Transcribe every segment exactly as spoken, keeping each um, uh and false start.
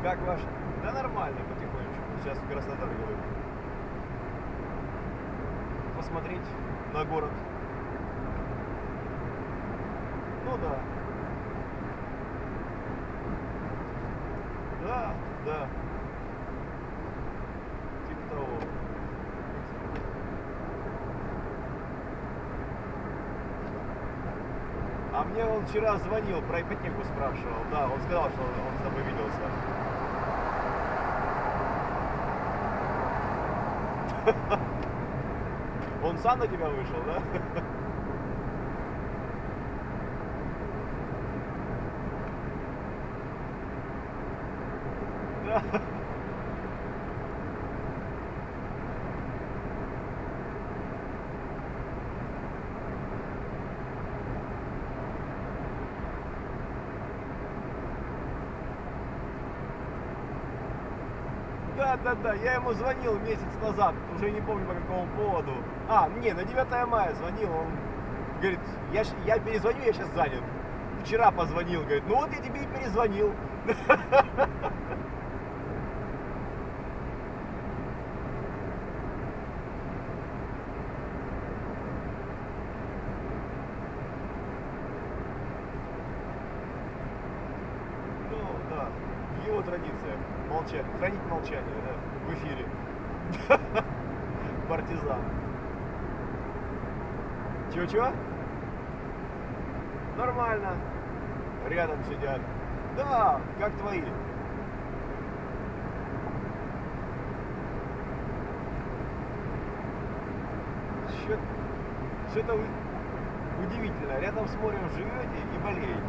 Как ваш? Да нормально, потихонечку. Сейчас в Краснодар еду. Посмотреть на город. Ну да. Да, да. Типа того. А мне он вчера звонил, про ипотеку спрашивал. Да, он сказал, что он с тобой виделся. Он сам на тебя вышел, да? Да. Да, да, да, я ему звонил месяц назад, уже не помню по какому поводу. А, не, на девятое мая звонил, он говорит, я, я перезвоню, я сейчас занят. Вчера позвонил, говорит, ну вот я тебе и перезвонил. Ну, да, его традиция, молчать, хранить молчание, да, в эфире. Партизан. Чего-чего? Нормально. Рядом сидят. Да, как твои. Что-то удивительно. Рядом с морем живете и болеете.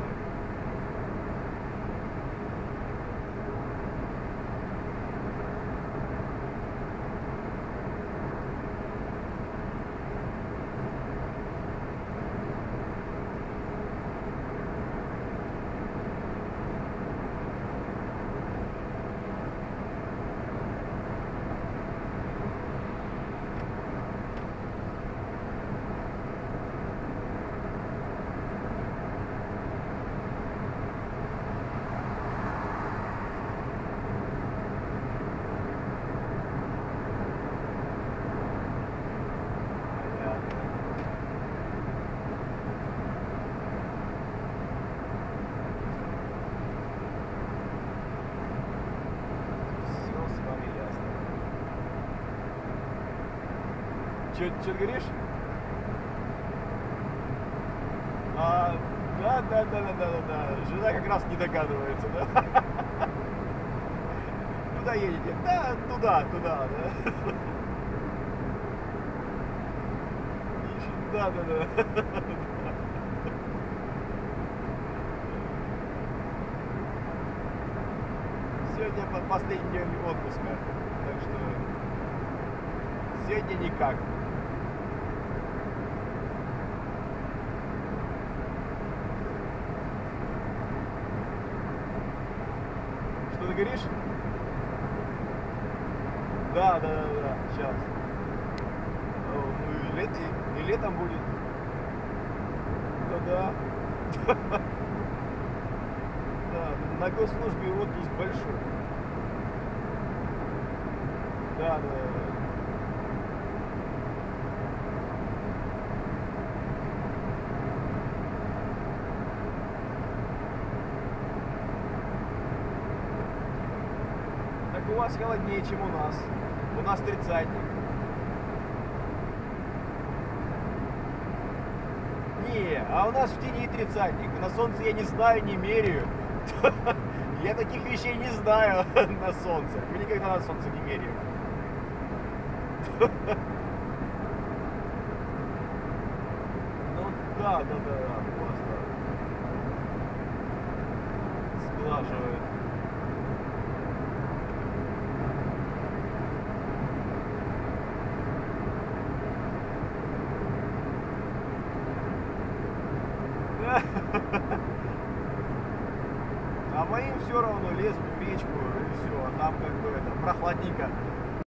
Что ты говоришь? А, да, да, да, да, да, да, да. Жена как раз не догадывается, да? Куда едете? Да, туда, туда, да. Да, да, да. Сегодня последний день отпуска, так что сегодня никак. Что ты говоришь? Да, да, да, да, сейчас. Ну и, лет, и, и летом будет. Да, да. Да, на госслужбе отпуск большой. Да, да, да. Так у вас холоднее, чем у нас. У нас тридцатник. Не, а у нас в тени тридцатник. На солнце я не знаю, не меряю. Я таких вещей не знаю на солнце. Мы никогда на солнце не меряем. Ну да, да, да, да, просто сглаживает. А моим все равно лезут в речку и все, а там как бы это прохладненько